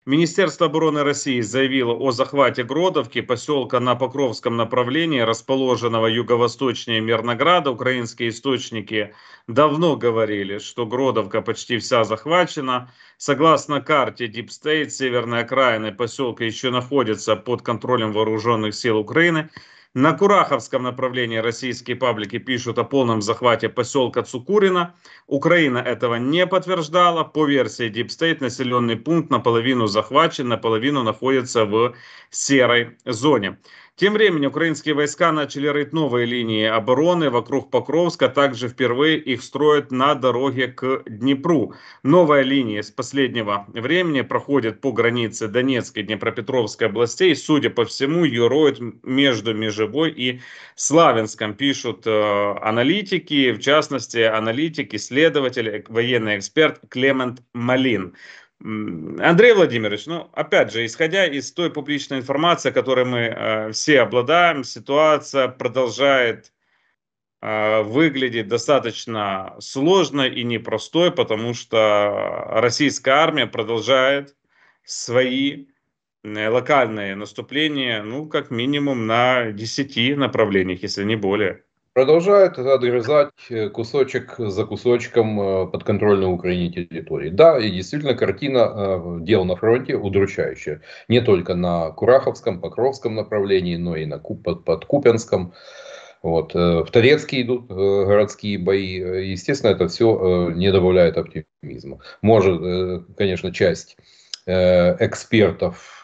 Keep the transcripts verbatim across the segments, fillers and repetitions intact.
Министерство обороны России заявило о захвате Гродовки, поселка на Покровском направлении, расположенного юго-восточнее Мирнограда. Украинские источники давно говорили, что Гродовка почти вся захвачена. Согласно карте Deep State, северные окраины поселка еще находятся под контролем вооруженных сил Украины. На Кураховском направлении российские паблики пишут о полном захвате поселка Цукурино. Украина этого не подтверждала. По версии Deep State, населенный пункт наполовину захвачен, наполовину находится в серой зоне. Тем временем украинские войска начали рыть новые линии обороны вокруг Покровска. Также впервые их строят на дороге к Днепру. Новая линия с последнего времени проходит по границе Донецкой и Днепропетровской областей. Судя по всему, ее роют между Межевой и Славянском, пишут э, аналитики. В частности, аналитик, исследователь, военный эксперт Клемент Малин. Андрей Владимирович, ну, опять же, исходя из той публичной информации, которой мы э, все обладаем, ситуация продолжает э, выглядеть достаточно сложной и непростой, потому что российская армия продолжает свои э, локальные наступления, ну, как минимум на десяти направлениях, если не более. Продолжает отгрызать кусочек за кусочком подконтрольной Украине территории. Да, и действительно картина дел на фронте удручающая. Не только на Кураховском, Покровском направлении, но и на под Купянском. Вот. В Торецке идут городские бои. Естественно, это все не добавляет оптимизма. Может, конечно, часть экспертов,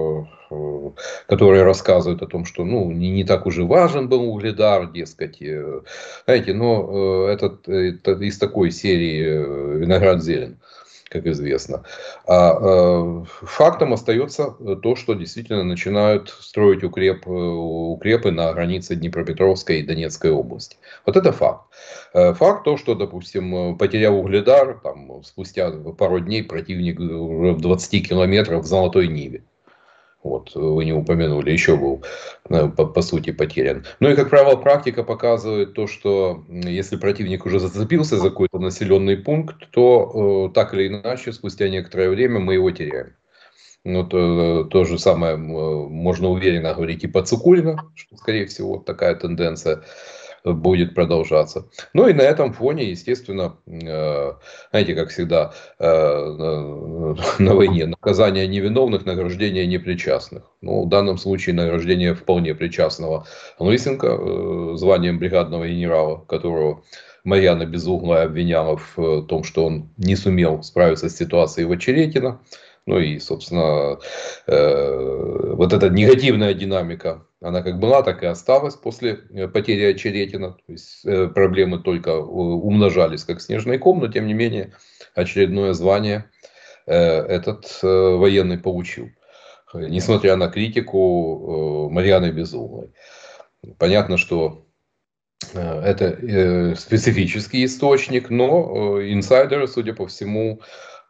которые рассказывают о том, что ну, не, не так уже важен был Угледар, дескать. Знаете, но этот, это из такой серии «Виноград зелен», как известно. А фактом остается то, что действительно начинают строить укреп, укрепы на границе Днепропетровской и Донецкой области. Вот это факт. Факт то, что, допустим, потеряв Угледар, там, спустя пару дней противник уже в двадцати километрах в Золотой Ниве. Вот, вы не упомянули, еще был, по, по сути, потерян. Ну и, как правило, практика показывает то, что если противник уже зацепился за какой-то населенный пункт, то э, так или иначе, спустя некоторое время мы его теряем. Ну, то, то же самое можно уверенно говорить и по Цукурино, что, скорее всего, такая тенденция будет продолжаться. Ну и на этом фоне, естественно, знаете, как всегда на войне, наказание невиновных, награждение непричастных. Ну, в данном случае награждение вполне причастного Лысенко званием бригадного генерала, которого Марьяна Безуглая обвиняла в том, что он не сумел справиться с ситуацией в Очеретино. Ну и, собственно, э, вот эта негативная динамика, она как была, так и осталась после потери Очеретина. То есть э, проблемы только умножались, как снежный ком, но тем не менее очередное звание э, этот э, военный получил. Несмотря на критику э, Марьяны Безуглой. Понятно, что это э, специфический источник, но э, инсайдеры, судя по всему,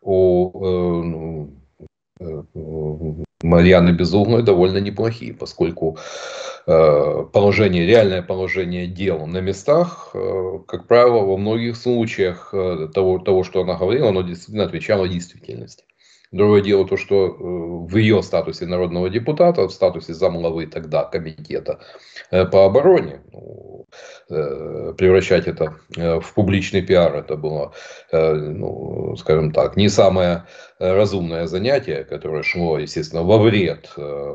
у э, Марьяны Безуглой довольно неплохие, поскольку э, положение, реальное положение дел на местах, э, как правило, во многих случаях э, того, того, что она говорила, оно действительно отвечало действительности. Другое дело то, что в ее статусе народного депутата, в статусе замглавы тогда комитета по обороне, ну, превращать это в публичный пиар, это было, ну, скажем так, не самое разумное занятие, которое шло, естественно, во вред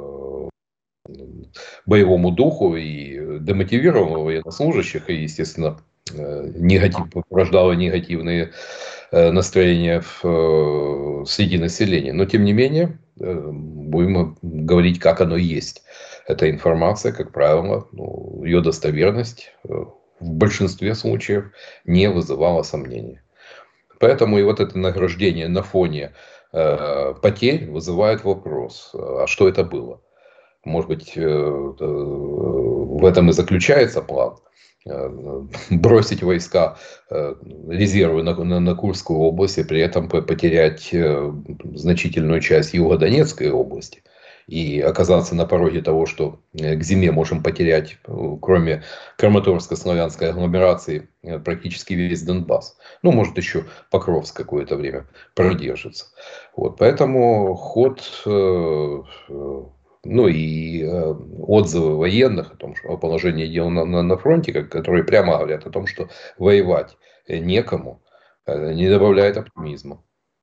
боевому духу и демотивировало военнослужащих, и, естественно, негатив, порождало негативные настроения в, среди населения. Но, тем не менее, будем говорить, как оно есть. Эта информация, как правило, ну, ее достоверность в большинстве случаев не вызывала сомнений. Поэтому и вот это награждение на фоне э, потерь вызывает вопрос, а что это было? Может быть, э, э, в этом и заключается план. Бросить войска, резервы на, на, на Курскую область и при этом потерять значительную часть Юго-Донецкой области. и оказаться на пороге того, что к зиме можем потерять, кроме Краматорско-славянской агломерации, практически весь Донбасс. Ну, может, еще Покровск какое-то время продержится. Вот, поэтому ход, ну и отзывы военных о том, что о положении дел на, на, на фронте, которые прямо говорят о том, что воевать некому, не добавляет оптимизма.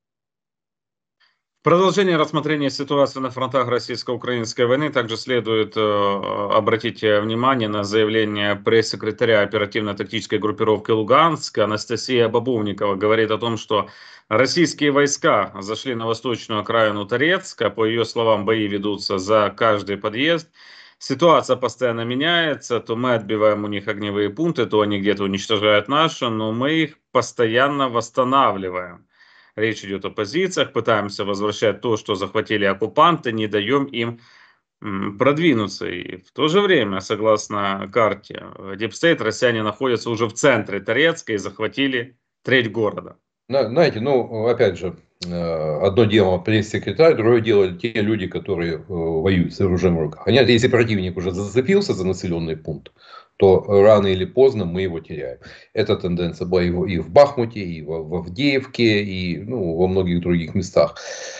В продолжение рассмотрения ситуации на фронтах российско-украинской войны также следует э, обратить внимание на заявление пресс-секретаря оперативно-тактической группировки Луганск Анастасия Бабовникова. Говорит о том, что российские войска зашли на восточную окраину Торецка. По ее словам, бои ведутся за каждый подъезд. Ситуация постоянно меняется. То мы отбиваем у них огневые пункты, то они где-то уничтожают наши, но мы их постоянно восстанавливаем. Речь идет о позициях, пытаемся возвращать то, что захватили оккупанты, не даем им продвинуться. И в то же время, согласно карте Deep State, россияне находятся уже в центре Торецка и захватили треть города. Знаете, ну, опять же, одно дело пресс-секретарь, другое дело те люди, которые воюют с оружием в руках. Понятно, если противник уже зацепился за населенный пункт, то рано или поздно мы его теряем. Эта тенденция была и в Бахмуте, и в Авдеевке, и ну, во многих других местах.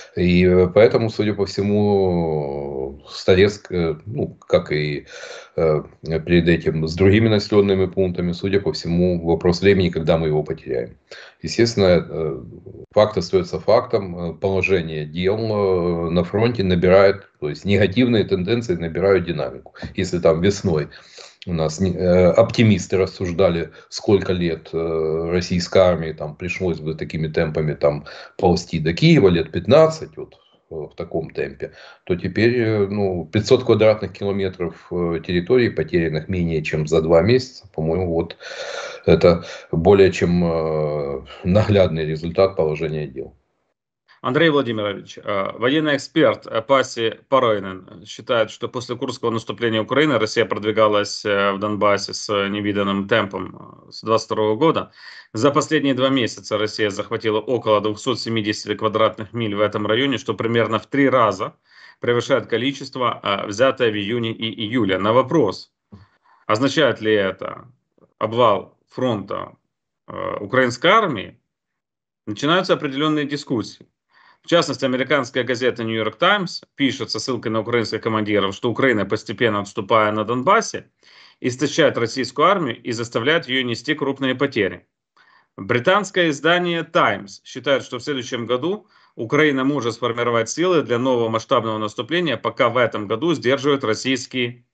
И поэтому, судя по всему, Торецк, ну, как и э, перед этим с другими населенными пунктами, судя по всему, вопрос времени, когда мы его потеряем. Естественно, факт остается фактом. Положение дел на фронте набирает, то есть негативные тенденции набирают динамику. Если там весной у нас оптимисты рассуждали, сколько лет российской армии там пришлось бы такими темпами там ползти до Киева, лет пятнадцать, вот в таком темпе, то теперь ну, пятьсот квадратных километров территории, потерянных менее чем за два месяца, по-моему, вот это более чем наглядный результат положения дел. Андрей Владимирович, военный эксперт Паси Паройнен считает, что после Курского наступления Украины Россия продвигалась в Донбассе с невиданным темпом с двадцать второго года. За последние два месяца Россия захватила около двухсот семидесяти квадратных миль в этом районе, что примерно в три раза превышает количество, взятое в июне и июле. На вопрос, означает ли это обвал фронта украинской армии, начинаются определенные дискуссии. В частности, американская газета New York Times пишет со ссылкой на украинских командиров, что Украина, постепенно отступая на Донбассе, истощает российскую армию и заставляет ее нести крупные потери. Британское издание Times считает, что в следующем году Украина может сформировать силы для нового масштабного наступления, пока в этом году сдерживают российские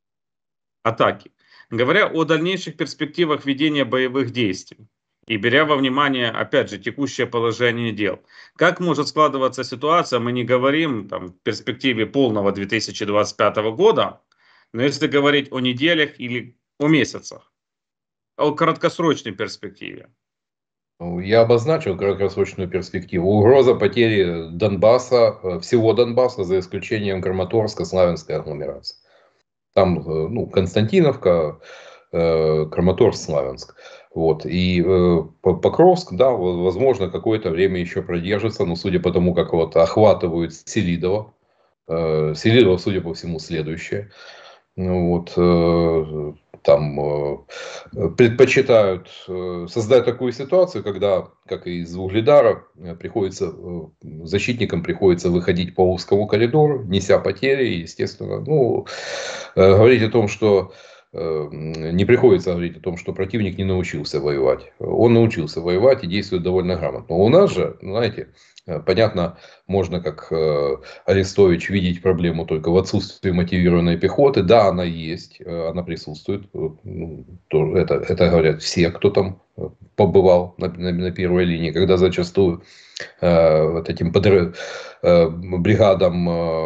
атаки. Говоря о дальнейших перспективах ведения боевых действий, и беря во внимание, опять же, текущее положение дел, как может складываться ситуация, мы не говорим там, в перспективе полного две тысячи двадцать пятого года, но если говорить о неделях или о месяцах, о краткосрочной перспективе. Я обозначил краткосрочную перспективу. Угроза потери Донбасса, всего Донбасса, за исключением Краматорска, Славянской агломерации. Там ну, Константиновка, Краматорск, Славянск. Вот. И э, Покровск, да, возможно, какое-то время еще продержится, но судя по тому, как вот охватывают Селидово, э, Селидово, судя по всему, следующее. Вот, э, там э, предпочитают э, создать такую ситуацию, когда, как и из Угледара, приходится, э, защитникам приходится выходить по узкому коридору, неся потери, и, естественно, ну, э, говорить о том, что не приходится говорить о том, что противник не научился воевать. Он научился воевать и действует довольно грамотно. У нас же, знаете, понятно, можно как Арестович видеть проблему только в отсутствии мотивированной пехоты. Да, она есть, она присутствует. Это, это говорят все, кто там побывал на, на, на первой линии, когда зачастую вот этим подрыв, бригадам,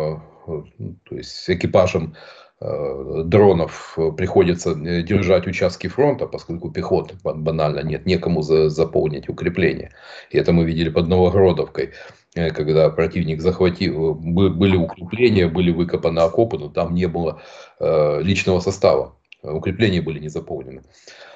то есть экипажам дронов приходится держать участки фронта, поскольку пехоты банально нет, некому за, заполнить укрепления. И это мы видели под Новогродовкой, когда противник захватил, были укрепления, были выкопаны окопы, но там не было личного состава, укрепления были не заполнены.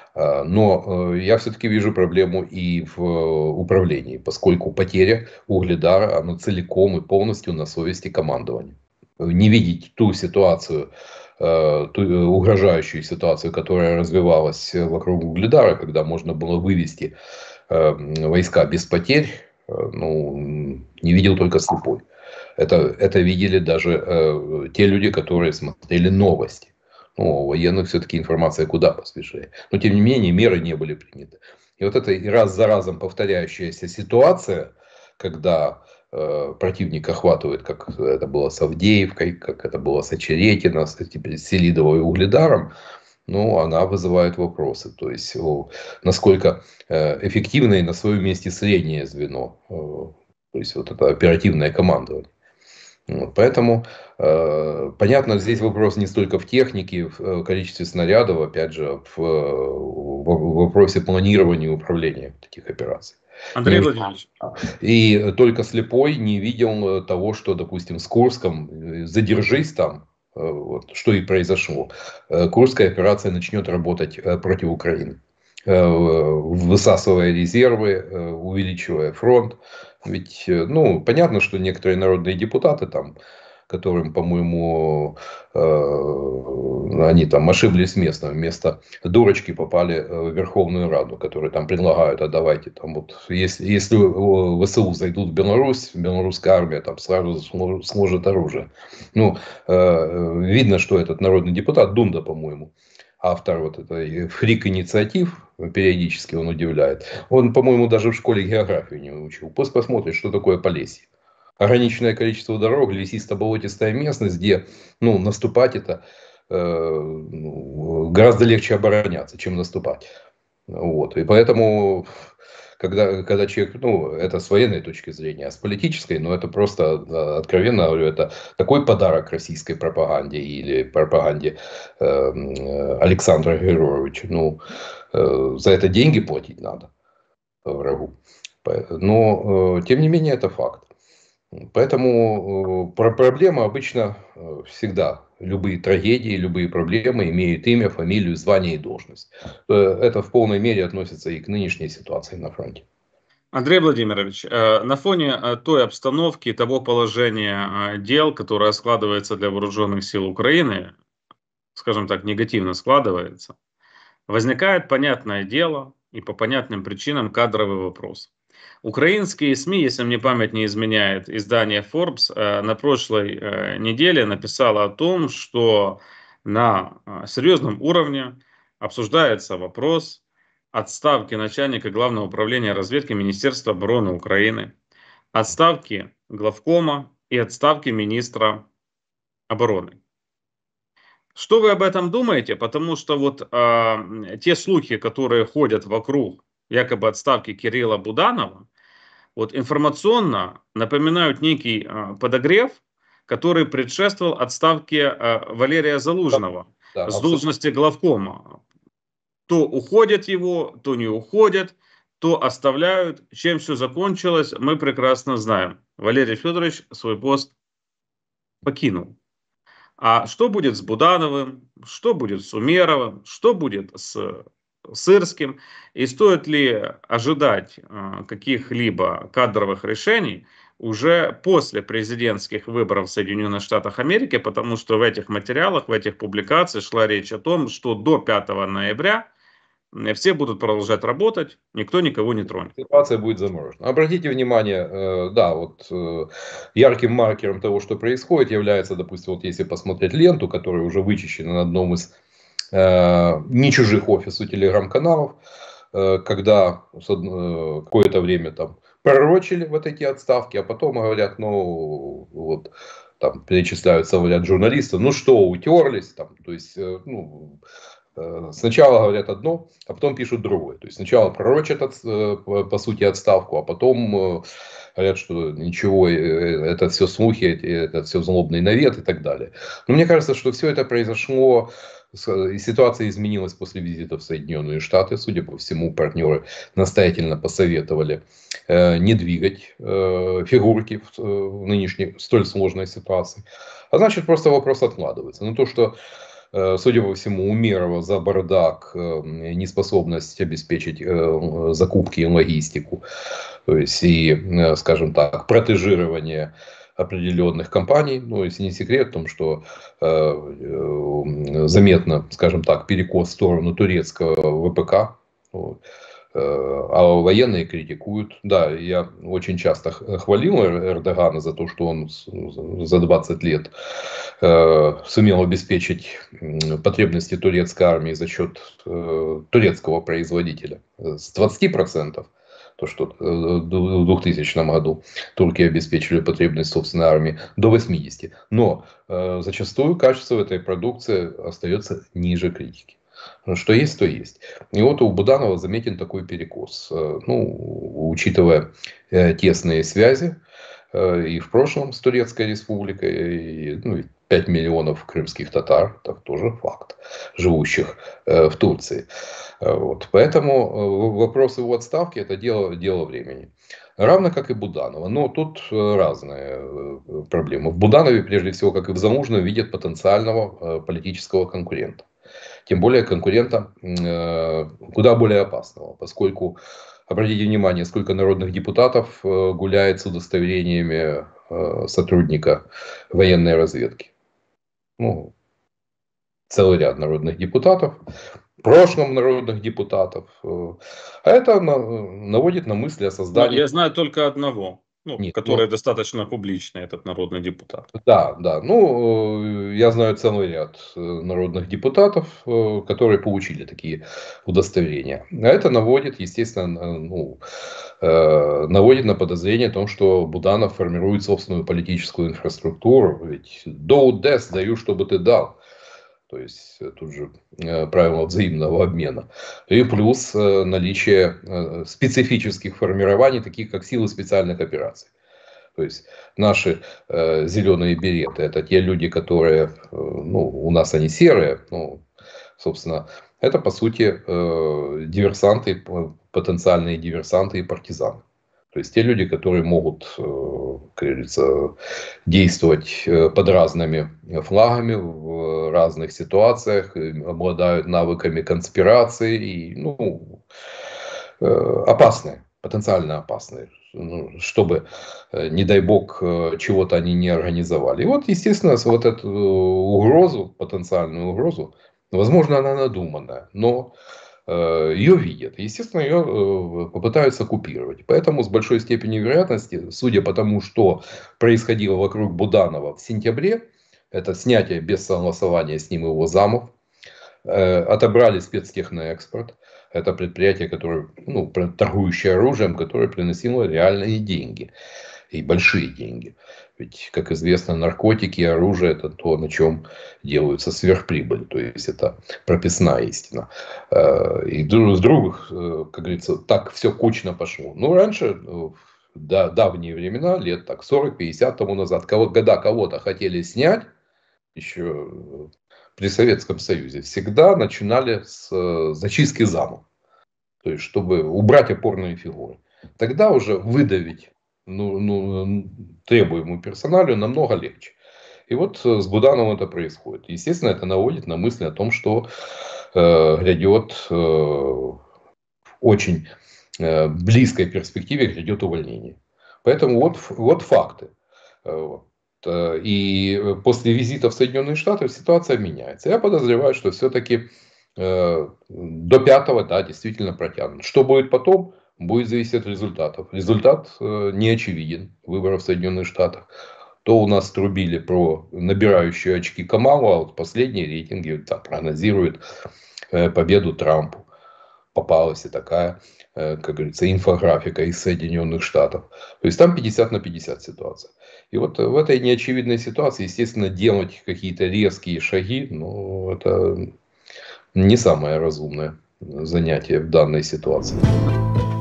Но я все-таки вижу проблему и в управлении, поскольку потеря Угледара, она целиком и полностью на совести командования. не видеть ту ситуацию, ту угрожающую ситуацию, которая развивалась вокруг Угледара, когда можно было вывести войска без потерь, ну, не видел только слепой. Это, это видели даже э, те люди, которые смотрели новости. Ну, у военных все-таки информация куда посвежее. Но, тем не менее, меры не были приняты. И вот эта раз за разом повторяющаяся ситуация, когда э, противник охватывает, как это было с Авдеевкой, как это было с Очеретино, с, теперь с Селидовой и Угледаром, ну, она вызывает вопросы. То есть, о, насколько э, эффективно и на своем месте среднее звено. Э, то есть, вот это оперативное командование. Вот, поэтому, э, понятно, здесь вопрос не столько в технике, в количестве снарядов, опять же, в, в вопросе планирования и управления таких операций. Андрей Владимирович. И только слепой не видел того, что, допустим, с Курском, задержись там, вот, что и произошло. Курская операция начнет работать против Украины, высасывая резервы, увеличивая фронт. Ведь, ну, понятно, что некоторые народные депутаты там, которым, по-моему, э, они там ошиблись местом, вместо дурочки попали в Верховную Раду, которые там предлагают, а давайте там вот, если, если ВСУ зайдут в Беларусь, белорусская армия там сразу сложит оружие. Ну, э, видно, что этот народный депутат, Дунда, по-моему, автор вот этой фрик-инициатив, периодически он удивляет. Он, по-моему, даже в школе географию не учил. Пусть посмотрит, что такое Полесье. Ограниченное количество дорог, лесисто-болотистая местность, где, ну, наступать это э, гораздо легче обороняться, чем наступать. Вот. И поэтому, когда, когда человек, ну, это с военной точки зрения, а с политической, ну, это просто, откровенно говорю, это такой подарок российской пропаганде или пропаганде э, Александра Григорьевича. Ну, э, за это деньги платить надо врагу. Но, э, тем не менее, это факт. Поэтому проблема обычно всегда, любые трагедии, любые проблемы имеют имя, фамилию, звание и должность. Это в полной мере относится и к нынешней ситуации на фронте. Андрей Владимирович, на фоне той обстановки, того положения дел, которое складывается для вооруженных сил Украины, скажем так, негативно складывается, возникает, понятное дело, и по понятным причинам кадровый вопрос. Украинские СМИ, если мне память не изменяет, издание Forbes на прошлой неделе написало о том, что на серьезном уровне обсуждается вопрос отставки начальника Главного управления разведки Министерства обороны Украины, отставки главкома и отставки министра обороны. Что вы об этом думаете? Потому что вот э, те слухи, которые ходят вокруг якобы отставки Кирилла Буданова, вот информационно напоминают некий э, подогрев, который предшествовал отставке э, Валерия Залужного да, с должности главкома. То уходят его, то не уходят, то оставляют. Чем все закончилось, мы прекрасно знаем. Валерий Федорович свой пост покинул. А что будет с Будановым, что будет с Умеровым, что будет с Сырским, и стоит ли ожидать каких-либо кадровых решений уже после президентских выборов в Соединенных Штатах Америки, потому что в этих материалах, в этих публикациях шла речь о том, что до пятого ноября все будут продолжать работать, никто никого не тронет. Ситуация будет заморожена. Обратите внимание, да, вот ярким маркером того, что происходит, является, допустим, вот если посмотреть ленту, которая уже вычищена на одном из не чужих офисов телеграм-каналов, когда какое-то время там пророчили вот эти отставки, а потом говорят, ну, вот, там перечисляются, говорят, журналисты, ну что, утерлись, там, то есть, ну, сначала говорят одно, а потом пишут другое. То есть сначала пророчат, по сути, отставку, а потом говорят, что ничего, это все слухи, это все злобный навет и так далее. Но мне кажется, что все это произошло, и ситуация изменилась после визита в Соединенные Штаты. Судя по всему, партнеры настоятельно посоветовали не двигать фигурки в нынешней столь сложной ситуации. А значит, просто вопрос откладывается. Но то, что, судя по всему, Умерова за бардак, неспособность обеспечить закупки и логистику, то есть и, скажем так, протежирование определенных компаний. Ну, если не секрет, в том, что э, э, заметно, скажем так, перекос в сторону турецкого ВПК. Вот. А военные критикуют. Да, я очень часто хвалил Эрдогана за то, что он за двадцать лет э, сумел обеспечить потребности турецкой армии за счет э, турецкого производителя. С двадцати процентов, то, что в двухтысячном году турки обеспечили потребность собственной армии, до восьмидесяти. Но э, зачастую качество этой продукции остается ниже критики. Что есть, то есть. И вот у Буданова заметен такой перекос. Ну, учитывая тесные связи и в прошлом с Турецкой Республикой, и, ну, пять миллионов крымских татар, так тоже факт, живущих в Турции. Вот. Поэтому вопрос его отставки — это дело, дело времени. Равно как и Буданова. Но тут разные проблемы. В Буданове, прежде всего, как и в Залужном, видят потенциального политического конкурента. Тем более конкурента э, куда более опасного, поскольку, обратите внимание, сколько народных депутатов э, гуляет с удостоверениями э, сотрудника военной разведки. Ну, целый ряд народных депутатов, в прошлом народных депутатов. Э, а это на, наводит на мысли о создании... Но я знаю только одного. Ну, Нет, который ну, достаточно публичный, этот народный депутат. Да, да. Ну, я знаю целый ряд народных депутатов, которые получили такие удостоверения. А это наводит, естественно, ну, наводит на подозрение о том, что Буданов формирует собственную политическую инфраструктуру. Ведь do this, даю, чтобы ты дал. То есть тут же правило взаимного обмена. И плюс наличие специфических формирований, таких как силы специальных операций. То есть наши э, зеленые береты — это те люди, которые, э, ну, у нас они серые, ну, собственно, это по сути э, диверсанты, потенциальные диверсанты и партизаны. То есть те люди, которые могут, э, как говорится, действовать под разными флагами в разных ситуациях, обладают навыками конспирации и, ну, э, опасные, потенциально опасные, чтобы, не дай бог, чего-то они не организовали. И вот, естественно, вот эту угрозу, потенциальную угрозу, возможно, она надуманная, но ее видят. Естественно, ее попытаются купировать. Поэтому с большой степенью вероятности, судя по тому, что происходило вокруг Буданова в сентябре, это снятие без согласования с ним его замов, отобрали спецтехноэкспорт. Это предприятие, которое, ну, торгующее оружием, которое приносило реальные деньги. И большие деньги. Ведь, как известно, наркотики и оружие — это то, на чем делаются сверхприбыль. То есть это прописная истина. И с других, как говорится, так все кучно пошло. Ну, раньше, в давние времена, лет так сорок-пятьдесят тому назад, когда кого-то хотели снять, еще при Советском Союзе, всегда начинали с зачистки замов. То есть, чтобы убрать опорные фигуры. Тогда уже выдавить, ну, ну, требуемую персоналию намного легче. И вот с Будановым это происходит. Естественно, это наводит на мысли о том, что э, грядет э, в очень э, близкой перспективе грядет увольнение. Поэтому вот, вот факты. И после визита в Соединенные Штаты ситуация меняется. Я подозреваю, что все-таки э, до пятого, да, действительно протянут. Что будет потом, будет зависеть от результатов. Результат э, не очевиден выборов в Соединенных Штатах. То у нас трубили про набирающие очки Камалу, а вот последние рейтинги да, прогнозируют э, победу Трампу. Попалась и такая, э, как говорится, инфографика из Соединенных Штатов. То есть там пятьдесят на пятьдесят ситуация. И вот в этой неочевидной ситуации, естественно, делать какие-то резкие шаги, ну, это не самое разумное занятие в данной ситуации.